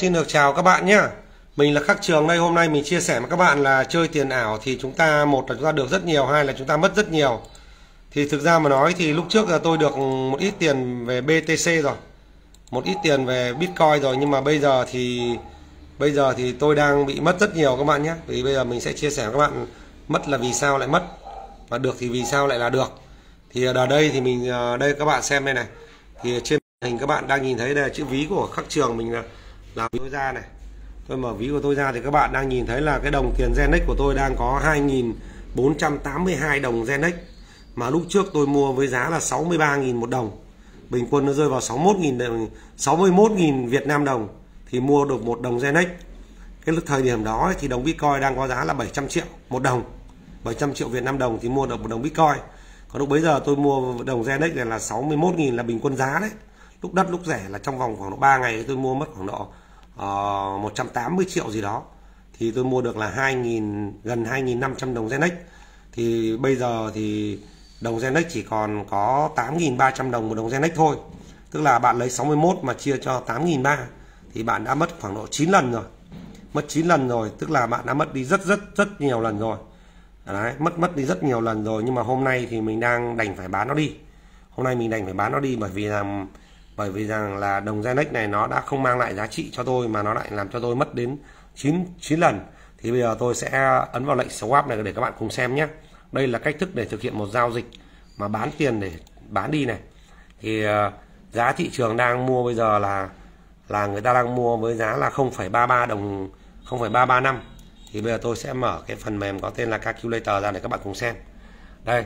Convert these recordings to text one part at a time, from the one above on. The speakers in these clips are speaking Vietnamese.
Xin được chào các bạn nhé. Mình là Khắc Trường đây. Hôm nay mình chia sẻ với các bạn là chơi tiền ảo thì chúng ta, một là chúng ta được rất nhiều, hai là chúng ta mất rất nhiều. Thì thực ra mà nói thì lúc trước là tôi được một ít tiền về BTC rồi, một ít tiền về Bitcoin rồi, nhưng mà bây giờ thì tôi đang bị mất rất nhiều các bạn nhé. Vì bây giờ mình sẽ chia sẻ với các bạn mất là vì sao lại mất, và được thì vì sao lại là được. Thì ở đây thì mình đây các bạn xem đây này, thì trên hình các bạn đang nhìn thấy đây là chữ ví của Khắc Trường mình là ví tôi ra này. Tôi mở ví của tôi ra thì các bạn đang nhìn thấy là cái đồng tiền Genex của tôi đang có 2.482 đồng Genex, mà lúc trước tôi mua với giá là 63.000 một đồng, bình quân nó rơi vào 61.000 Việt Nam đồng thì mua được một đồng Genex. Cái thời điểm đó thì đồng Bitcoin đang có giá là 700 triệu một đồng, 700 triệu Việt Nam đồng thì mua được một đồng Bitcoin. Còn lúc bấy giờ tôi mua đồng Genex này là 61.000 là bình quân giá đấy. Lúc đắt lúc rẻ là trong vòng khoảng độ 3 ngày tôi mua mất khoảng độ 180 triệu gì đó, thì tôi mua được là gần 2.500 đồng Genex. Thì bây giờ thì đồng Genex chỉ còn có 8.300 đồng một đồng Genex thôi. Tức là bạn lấy 61 mà chia cho 8.300 thì bạn đã mất khoảng độ 9 lần rồi. Mất 9 lần rồi, tức là bạn đã mất đi rất nhiều lần rồi. Đấy, mất đi rất nhiều lần rồi, nhưng mà hôm nay thì mình đang đành phải bán nó đi. Hôm nay mình đành phải bán nó đi bởi vì rằng là đồng Genex này nó đã không mang lại giá trị cho tôi, mà nó lại làm cho tôi mất đến 9 lần. Thì bây giờ tôi sẽ ấn vào lệnh swap này để các bạn cùng xem nhé. Đây là cách thức để thực hiện một giao dịch mà bán tiền để bán đi này. Thì giá thị trường đang mua bây giờ là người ta đang mua với giá là 0,33 đồng, 0,335. Thì bây giờ tôi sẽ mở cái phần mềm có tên là Calculator ra để các bạn cùng xem. Đây,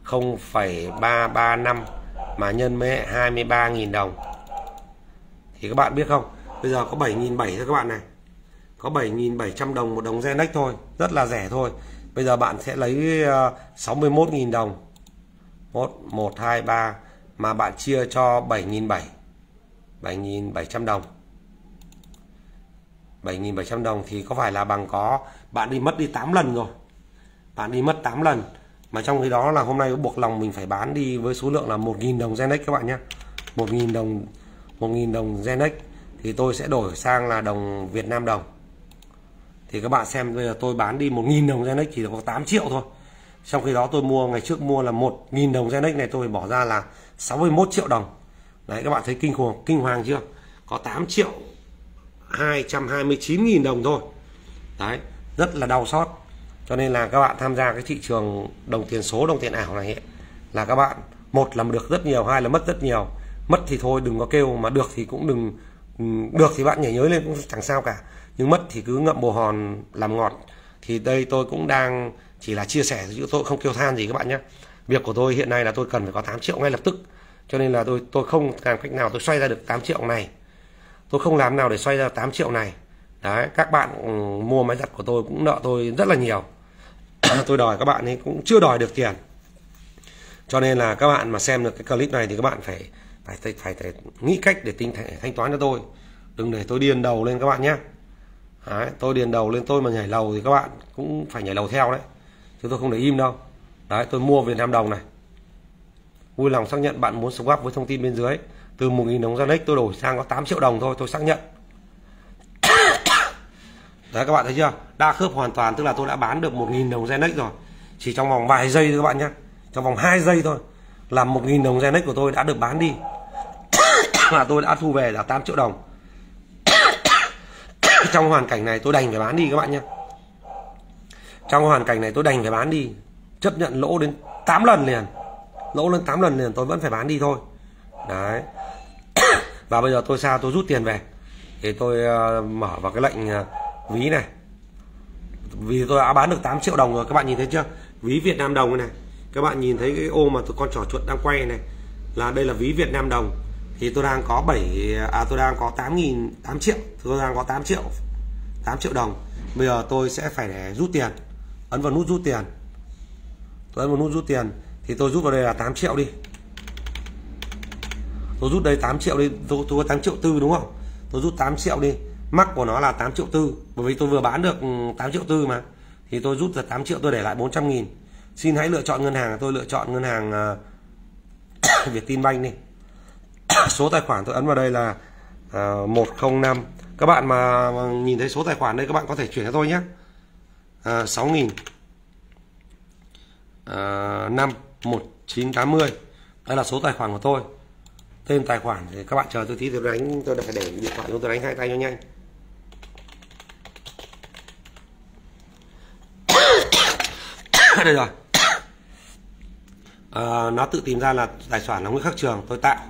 0,335 mà nhân với 23.000 đồng thì các bạn biết không, bây giờ có 7.700 thôi các bạn này, có 7.700 đồng một đồng Genex thôi, rất là rẻ thôi. Bây giờ bạn sẽ lấy 61.000 đồng 1, 2, 3 mà bạn chia cho 7.700 đồng, 7.700 đồng thì có phải là bằng có bạn đi mất đi 8 lần rồi, bạn đi mất 8 lần. Mà trong khi đó là hôm nay buộc lòng mình phải bán đi với số lượng là 1.000 đồng Genex các bạn nhé. 1.000 đồng Genex thì tôi sẽ đổi sang là đồng Việt Nam đồng. Thì các bạn xem bây giờ tôi bán đi 1.000 đồng Genex chỉ có 8 triệu thôi. Trong khi đó tôi mua ngày trước mua là 1.000 đồng Genex này tôi bỏ ra là 61 triệu đồng. Đấy, các bạn thấy kinh hoàng chưa? Có 8 triệu 229.000 đồng thôi. Đấy, rất là đau xót. Cho nên là các bạn tham gia cái thị trường đồng tiền số, đồng tiền ảo này ấy, là các bạn, một là được rất nhiều, hai là mất rất nhiều. Mất thì thôi đừng có kêu, mà được thì cũng đừng, được thì bạn nhảy nhới lên cũng chẳng sao cả, nhưng mất thì cứ ngậm bồ hòn làm ngọt. Thì đây tôi cũng đang chỉ là chia sẻ chứ tôi không kêu than gì các bạn nhé. Việc của tôi hiện nay là tôi cần phải có 8 triệu ngay lập tức, cho nên là tôi không làm cách nào tôi xoay ra được 8 triệu này, tôi không làm nào để xoay ra 8 triệu này. Đấy, các bạn mua máy giặt của tôi cũng nợ tôi rất là nhiều. Tôi đòi các bạn ấy cũng chưa đòi được tiền. Cho nên là các bạn mà xem được cái clip này thì các bạn phải nghĩ cách để thanh toán cho tôi. Đừng để tôi điền đầu lên các bạn nhé. Đấy, tôi điền đầu lên tôi mà nhảy lầu thì các bạn cũng phải nhảy lầu theo đấy, chứ tôi không để im đâu. Đấy, tôi mua Việt Nam đồng này. Vui lòng xác nhận bạn muốn swap với thông tin bên dưới. Từ 1.000 đồng Genex tôi đổi sang có 8 triệu đồng thôi, tôi xác nhận. Đấy, các bạn thấy chưa? Đa khớp hoàn toàn, tức là tôi đã bán được 1.000 đồng Genex rồi. Chỉ trong vòng vài giây thôi các bạn nhé. Trong vòng 2 giây thôi là 1.000 đồng Genex của tôi đã được bán đi. Và tôi đã thu về là 8 triệu đồng. Trong hoàn cảnh này tôi đành phải bán đi các bạn nhé. Trong hoàn cảnh này tôi đành phải bán đi. Chấp nhận lỗ đến 8 lần liền. Lỗ lên 8 lần liền tôi vẫn phải bán đi thôi. Đấy. Và bây giờ tôi rút tiền về. Thì tôi mở vào cái lệnh ví này. Vì tôi đã bán được 8 triệu đồng rồi, các bạn nhìn thấy chưa? Ví Việt Nam đồng này. Các bạn nhìn thấy cái ô mà con trỏ chuột đang quay này, là đây là ví Việt Nam đồng. Thì tôi đang có tôi đang có 8 triệu, tôi đang có 8 triệu đồng. Bây giờ tôi sẽ phải để rút tiền. Ấn vào nút rút tiền. Tôi ấn vào nút rút tiền thì tôi rút vào đây là 8 triệu đi. Tôi rút đây 8 triệu đi, tôi có 8 triệu tư đúng không? Tôi rút 8 triệu đi. Mắc của nó là 8 triệu tư, bởi vì tôi vừa bán được 8 triệu tư mà. Thì tôi rút ra 8 triệu, tôi để lại 400.000. Xin hãy lựa chọn ngân hàng, tôi lựa chọn ngân hàng Vietinbank đi. Số tài khoản tôi ấn vào đây là 105. Các Các bạn mà nhìn thấy số tài khoản đây các bạn có thể chuyển cho tôi nhé. 6.000 51980. Đây là số tài khoản của tôi. Tên tài khoản thì các bạn chờ tôi tí, tôi đánh, tôi phải để điện thoại tôi đánh hai tay cho nhanh. Đây rồi. Nó tự tìm ra là tài khoản là Nguyễn Khắc Trường, tôi tạo.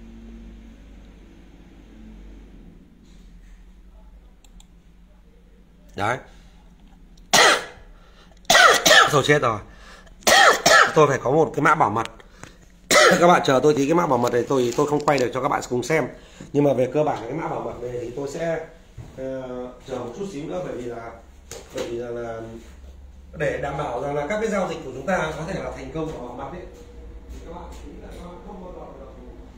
Đấy. Rồi chết rồi. Tôi phải có một cái mã bảo mật. Các bạn chờ tôi tí, cái mã bảo mật này tôi không quay được cho các bạn cùng xem. Nhưng mà về cơ bản cái mã bảo mật này thì tôi sẽ chờ một chút xíu nữa, bởi vì là để đảm bảo rằng là các cái giao dịch của chúng ta có thể là thành công và bảo mật ấy. Thì các bạn nghĩ là các bạn không bao giờ được.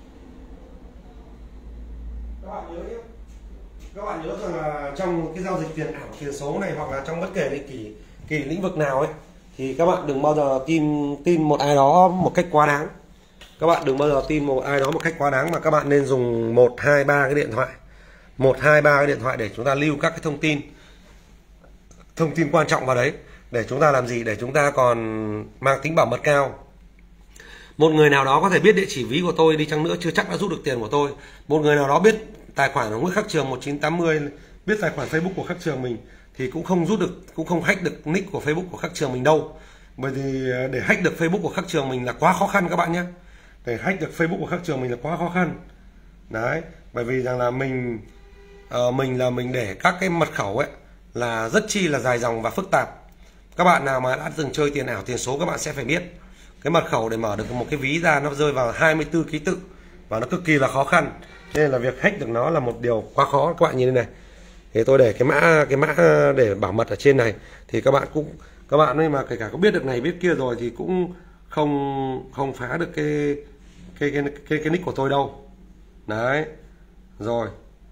Các bạn nhớ nhé. Các bạn nhớ rằng là trong cái giao dịch tiền ảo, tiền số này, hoặc là trong bất kể kỳ lĩnh vực nào ấy, thì các bạn đừng bao giờ tin một ai đó một cách quá đáng. Các bạn đừng bao giờ tin một ai đó một cách quá đáng, mà các bạn nên dùng 1, 2, 3 cái điện thoại. 1, 2, 3 cái điện thoại để chúng ta lưu các cái thông tin quan trọng vào đấy, để chúng ta làm gì, để chúng ta còn mang tính bảo mật cao. Một người nào đó có thể biết địa chỉ ví của tôi đi chăng nữa chưa chắc đã rút được tiền của tôi. Một người nào đó biết tài khoản của Nguyễn Khắc Trường 1980, biết tài khoản Facebook của Khắc Trường mình, thì cũng không rút được, cũng không hack được nick của Facebook của Khắc Trường mình đâu. Bởi vì để hack được Facebook của Khắc Trường mình là quá khó khăn các bạn nhé. Để hack được Facebook của Khắc Trường mình là quá khó khăn. Đấy, bởi vì rằng là mình để các cái mật khẩu ấy là rất chi là dài dòng và phức tạp. Các bạn nào mà đã từng chơi tiền ảo, tiền số các bạn sẽ phải biết cái mật khẩu để mở được một cái ví ra nó rơi vào 24 ký tự và nó cực kỳ là khó khăn. Nên là việc hack được nó là một điều quá khó. Các bạn nhìn đây này, thì tôi để cái mã để bảo mật ở trên này, thì các bạn ấy mà kể cả có biết được này biết kia rồi thì cũng không phá được cái nick của tôi đâu. Đấy. Rồi.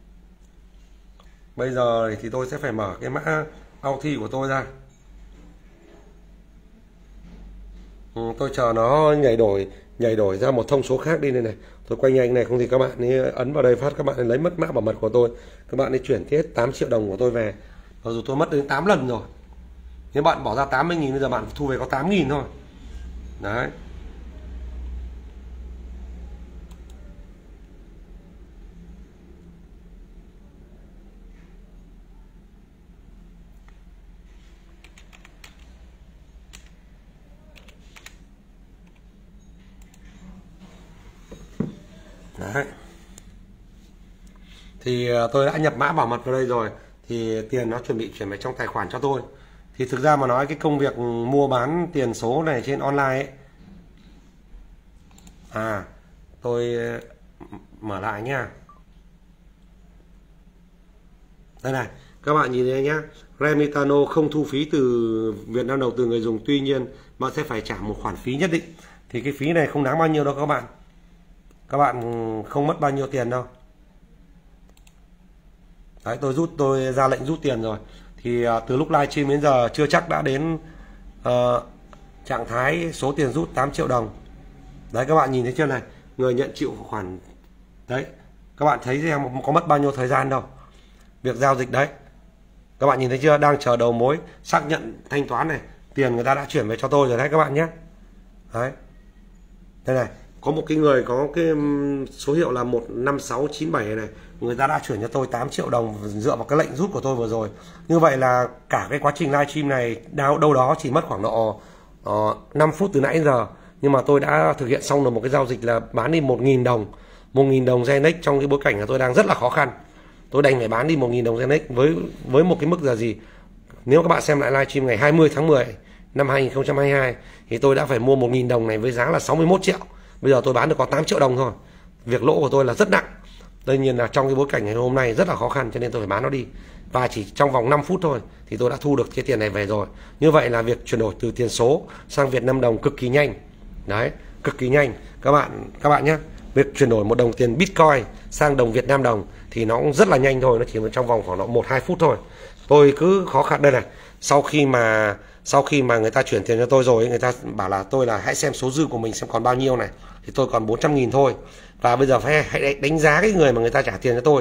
Bây giờ thì tôi sẽ phải mở cái mã Authi của tôi ra. Tôi chờ nó nhảy đổi ra một thông số khác đi đây này. Tôi quay nhanh này, không thì các bạn ấy ấn vào đây phát các bạn ấy lấy mất mã bảo mật của tôi. Các bạn ấy chuyển hết 8 triệu đồng của tôi về. Mặc dù tôi mất đến 8 lần rồi. Nếu bạn bỏ ra 80.000, bây giờ bạn thu về có 8.000 thôi. Đấy. Đấy. Thì tôi đã nhập mã bảo mật vào đây rồi, thì tiền nó chuẩn bị chuyển về trong tài khoản cho tôi. Thì thực ra mà nói cái công việc mua bán tiền số này trên online ấy, tôi mở lại nha. Đây này, các bạn nhìn thấy nhá, Remitano không thu phí từ Việt Nam Đồng từ người dùng, tuy nhiên bạn sẽ phải trả một khoản phí nhất định. Thì cái phí này không đáng bao nhiêu đâu các bạn. Các bạn không mất bao nhiêu tiền đâu. Đấy, tôi ra lệnh rút tiền rồi. Thì từ lúc livestream đến giờ chưa chắc đã đến trạng thái số tiền rút 8 triệu đồng. Đấy, các bạn nhìn thấy chưa này, người nhận chịu khoản. Đấy, các bạn thấy xem có mất bao nhiêu thời gian đâu. Việc giao dịch đấy, các bạn nhìn thấy chưa, đang chờ đầu mối xác nhận thanh toán này, tiền người ta đã chuyển về cho tôi rồi đấy các bạn nhé. Đấy, đây này, có một cái người có cái số hiệu là 15697 này, người ta đã chuyển cho tôi 8 triệu đồng dựa vào cái lệnh rút của tôi vừa rồi. Như vậy là cả cái quá trình livestream này đâu đó chỉ mất khoảng độ 5 phút từ nãy đến giờ, nhưng mà tôi đã thực hiện xong được một cái giao dịch là bán đi 1.000 đồng. 1.000 đồng Genex trong cái bối cảnh là tôi đang rất là khó khăn. Tôi đành phải bán đi 1.000 đồng Genex với một cái mức là gì? Nếu các bạn xem lại livestream ngày 20 tháng 10 năm 2022 thì tôi đã phải mua 1.000 đồng này với giá là 61 triệu. Bây giờ tôi bán được có 8 triệu đồng thôi. Việc lỗ của tôi là rất nặng. Tất nhiên là trong cái bối cảnh ngày hôm nay rất là khó khăn, cho nên tôi phải bán nó đi. Và chỉ trong vòng 5 phút thôi thì tôi đã thu được cái tiền này về rồi. Như vậy là việc chuyển đổi từ tiền số sang Việt Nam đồng cực kỳ nhanh. Đấy, cực kỳ nhanh. Các bạn nhé, việc chuyển đổi một đồng tiền Bitcoin sang đồng Việt Nam đồng thì nó cũng rất là nhanh thôi, nó chỉ trong vòng khoảng 1-2 phút thôi. Tôi cứ khó khăn đây này, sau khi mà người ta chuyển tiền cho tôi rồi, người ta bảo là tôi là hãy xem số dư của mình xem còn bao nhiêu này, thì tôi còn 400.000 thôi. Và bây giờ hãy đánh giá cái người mà người ta trả tiền cho tôi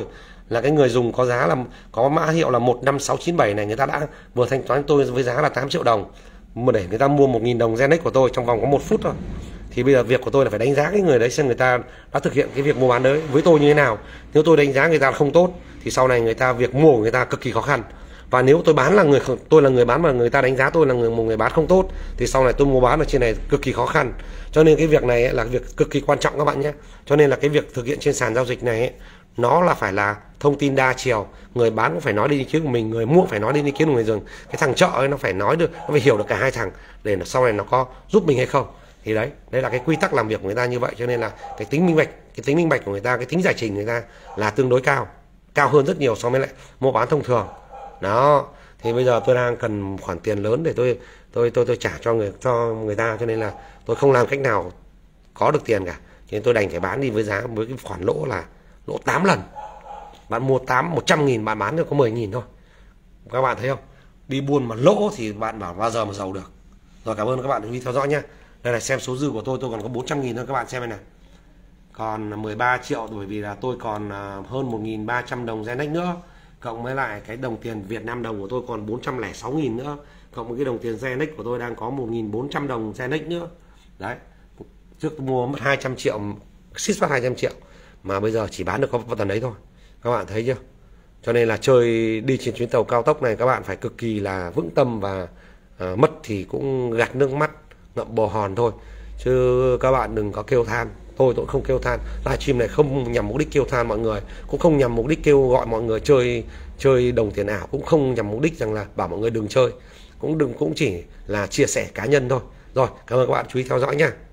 là cái người dùng có giá là có mã hiệu là 15697 này, người ta đã vừa thanh toán tôi với giá là 8 triệu đồng mà để người ta mua 1.000 đồng Genex của tôi trong vòng có 1 phút thôi. Thì bây giờ việc của tôi là phải đánh giá cái người đấy xem người ta đã thực hiện cái việc mua bán đấy với tôi như thế nào. Nếu tôi đánh giá người ta không tốt thì sau này người ta việc mua của người ta cực kỳ khó khăn. Và nếu tôi bán là tôi là người bán mà người ta đánh giá tôi là một người bán không tốt thì sau này tôi mua bán ở trên này cực kỳ khó khăn. Cho nên cái việc này ấy là việc cực kỳ quan trọng các bạn nhé. Cho nên là cái việc thực hiện trên sàn giao dịch này ấy, nó là phải là thông tin đa chiều, người bán cũng phải nói đến ý kiến của mình, người mua cũng phải nói đến ý kiến của người dùng. Cái thằng chợ ấy nó phải nói được, nó phải hiểu được cả hai thằng để sau này nó có giúp mình hay không. Thì đấy là cái quy tắc làm việc của người ta như vậy. Cho nên là cái tính minh bạch của người ta, cái tính giải trình của người ta là tương đối cao hơn rất nhiều so với lại mua bán thông thường. Đó, thì bây giờ tôi đang cần khoản tiền lớn để tôi trả cho người ta, cho nên là tôi không làm cách nào có được tiền cả. Cho nên tôi đành phải bán đi với giá với cái khoản lỗ là lỗ 8 lần. Bạn mua 100.000 bạn bán được có 10.000 thôi. Các bạn thấy không? Đi buôn mà lỗ thì bạn bảo bao giờ mà giàu được. Rồi, cảm ơn các bạn đã theo dõi nhé. Đây là xem số dư của tôi còn có 400.000 thôi, các bạn xem đây này. Còn 13 triệu bởi vì là tôi còn hơn 1.300 đồng Genex nữa. Cộng với lại cái đồng tiền Việt Nam đồng của tôi còn 406.000 nữa. Cộng với cái đồng tiền Genex của tôi đang có 1.400 đồng Genex nữa. Đấy. Trước tôi mua mất 200 triệu, xít phát 200 triệu. Mà bây giờ chỉ bán được có tầm đấy thôi. Các bạn thấy chưa? Cho nên là chơi đi trên chuyến tàu cao tốc này các bạn phải cực kỳ là vững tâm và mất thì cũng gạt nước mắt, ngậm bồ hòn thôi. Chứ các bạn đừng có kêu than. Tôi không kêu than. Livestream này không nhằm mục đích kêu than mọi người, cũng không nhằm mục đích kêu gọi mọi người chơi đồng tiền ảo, cũng không nhằm mục đích rằng là bảo mọi người đừng chơi, cũng chỉ là chia sẻ cá nhân thôi. Rồi, cảm ơn các bạn chú ý theo dõi nha.